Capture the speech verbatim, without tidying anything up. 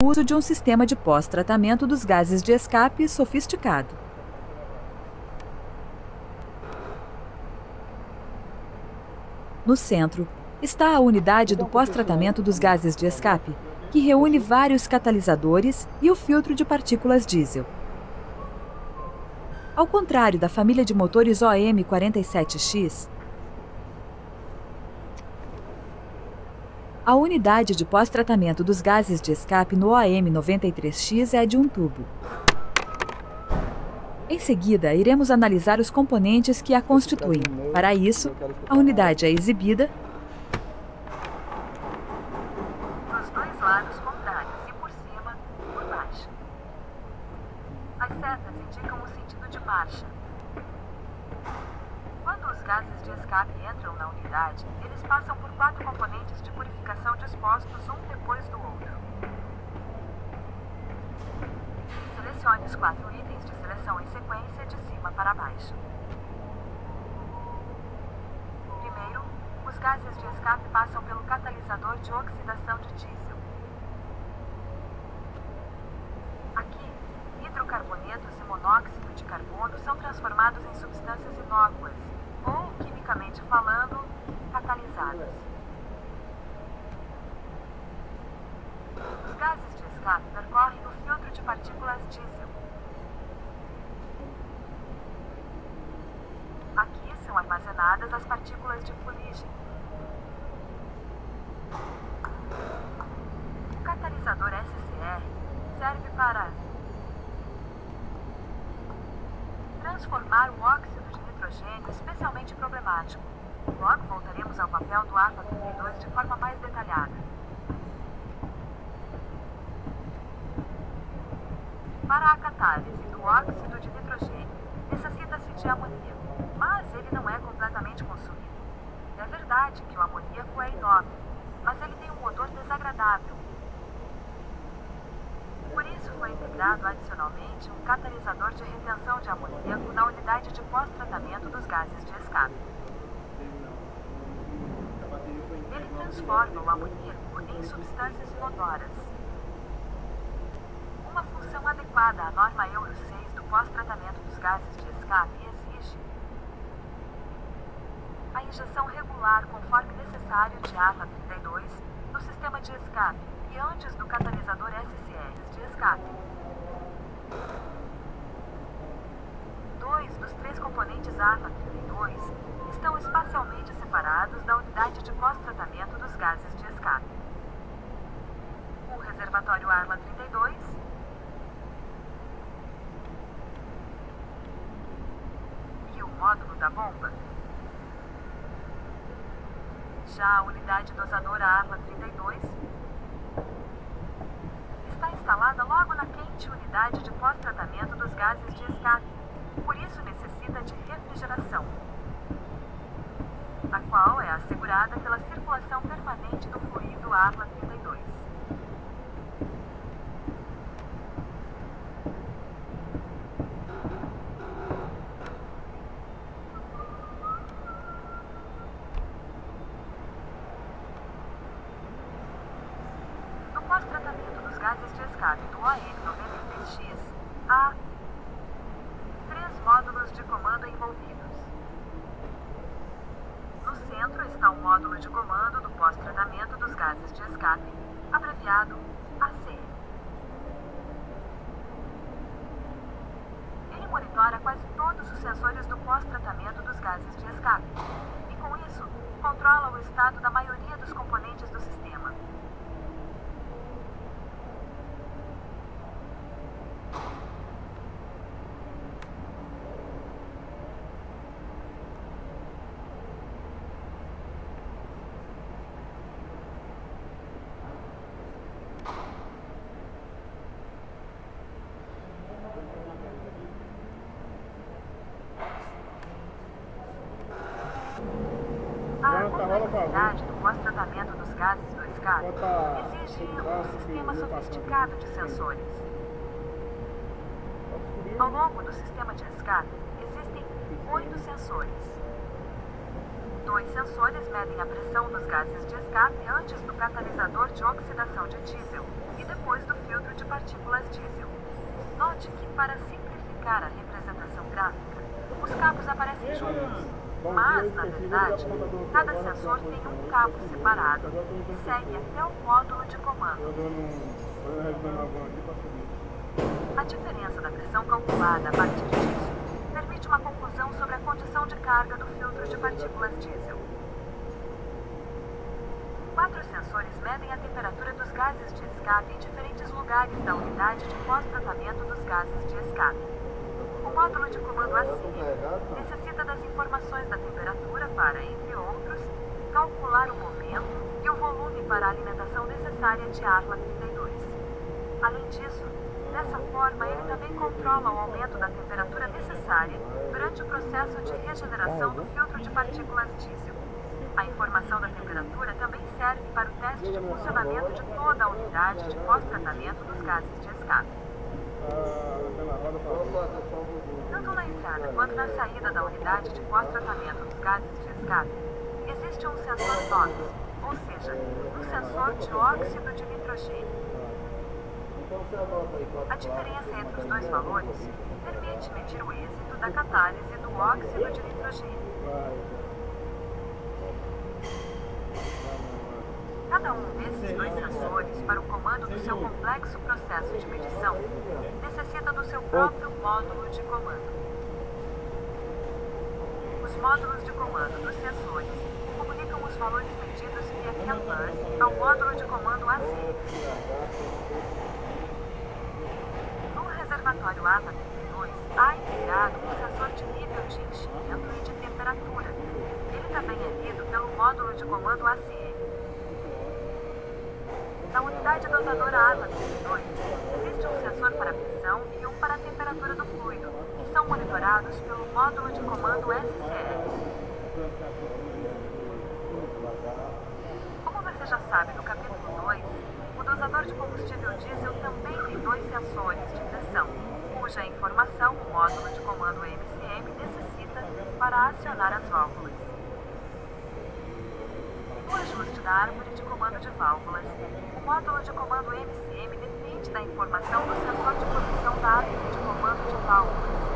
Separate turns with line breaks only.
uso de um sistema de pós-tratamento dos gases de escape sofisticado. No centro, está a unidade do pós-tratamento dos gases de escape, que reúne vários catalisadores e o filtro de partículas diesel. Ao contrário da família de motores O M quarenta e sete X, a unidade de pós-tratamento dos gases de escape no O M noventa e três X é de um tubo. Em seguida, iremos analisar os componentes que a constituem. Para isso, a unidade é exibida
dos dois lados contrários e por cima e por baixo. As setas indicam o sentido de marcha. Quando os gases de escape entram na unidade, eles passam por quatro componentes de purificação dispostos um depois do outro. Selecione os quatro itens de seleção em sequência de cima para baixo. Primeiro, os gases de escape passam pelo catalisador de oxidação de diesel. Aqui, hidrocarbonetos e monóxido de carbono são transformados em substâncias inócuas, ou, quimicamente falando, catalisadas. Os gases de escape percorrem o filtro de partículas diesel. Aqui são armazenadas as partículas de fuligem. O catalisador S C R serve para transformar o óxido de nitrogênio especialmente problemático. Logo voltaremos ao papel do ARPA trinta e dois de forma mais detalhada. Para a catálise do óxido de nitrogênio, necessita-se de amoníaco, mas ele não é completamente consumido. É verdade que o amoníaco é inócuo, mas ele tem um odor desagradável. Por isso foi integrado adicionalmente um catalisador de retenção de amoníaco na unidade de pós-tratamento dos gases de escape. Ele transforma o amoníaco em substâncias inodoras. Uma função adequada à norma Euro seis do pós-tratamento dos gases de escape exige a injeção regular conforme necessário de ARPA trinta e dois no sistema de escape e antes do catalisador S C R de escape. Dois dos três componentes ARPA trinta e dois estão espacialmente separados da unidade de pós-tratamento dos gases de escape. O reservatório ARPA trinta e dois e o módulo da bomba. Já a unidade dosadora ARPA trinta e dois está instalada logo na quente unidade de pós-tratamento dos gases de escape, por isso necessita de refrigeração, a qual é assegurada pela circulação permanente do fluido ARPA trinta e dois. No pós-tratamento dos gases de escape do O M noventa e três X, há três módulos de comando envolvidos. No centro está o módulo de comando do pós-tratamento dos gases de escape, abreviado A C. Ele monitora quase todos os sensores do pós-tratamento dos gases de escape e, com isso, controla o estado da maioria dos componentes do sistema. A complexidade do pós-tratamento dos gases do escape exige um sistema sofisticado de sensores. Ao longo do sistema de escape, existem oito sensores. Dois sensores medem a pressão dos gases de escape antes do catalisador de oxidação de diesel e depois do filtro Note que, para simplificar a representação gráfica, os cabos aparecem juntos, mas, na verdade, cada sensor tem um cabo separado e segue até o módulo de comando. A diferença da pressão calculada a partir disso permite uma conclusão sobre a condição de carga do filtro de partículas diesel. Quatro sensores medem a temperatura dos gases de escape em diferentes lugares da unidade de pós-tratamento dos gases de escape. O módulo de comando A C I necessita das informações da temperatura para, entre outros, calcular o momento e o volume para a alimentação necessária de Arla trinta e dois. Além disso, dessa forma, ele também controla o aumento da temperatura necessária durante o processo de regeneração do filtro de partículas diesel. A informação da temperatura também serve para o teste de funcionamento de toda a unidade de pós-tratamento dos gases de escape. Tanto na entrada quanto na saída da unidade de pós-tratamento dos gases de escape, existe um sensor N O X, ou seja, um sensor de óxido de nitrogênio. A diferença entre os dois valores permite medir o êxito da catálise do óxido de nitrogênio. Cada um desses dois sensores, para o comando do seu complexo processo de medição, necessita do seu próprio módulo de comando. Os módulos de comando dos sensores comunicam os valores medidos via CAN bus ao módulo de comando A C I. No reservatório A T A trinta e dois, há integrado um sensor de nível de enchimento e de temperatura. Ele também é lido pelo módulo de comando A C I. Na unidade dosadora A T A trinta e dois, existe um sensor para a pressão e um para a temperatura do fluido, que são monitorados pelo módulo de comando S C S. Como você já sabe no capítulo dois, o dosador de combustível diesel também tem dois sensores de pressão, cuja informação o módulo de comando M C M necessita para acionar as válvulas. No ajuste da árvore de comando de válvulas, o módulo de comando M C M depende da informação do sensor de posição da árvore de comando de válvulas.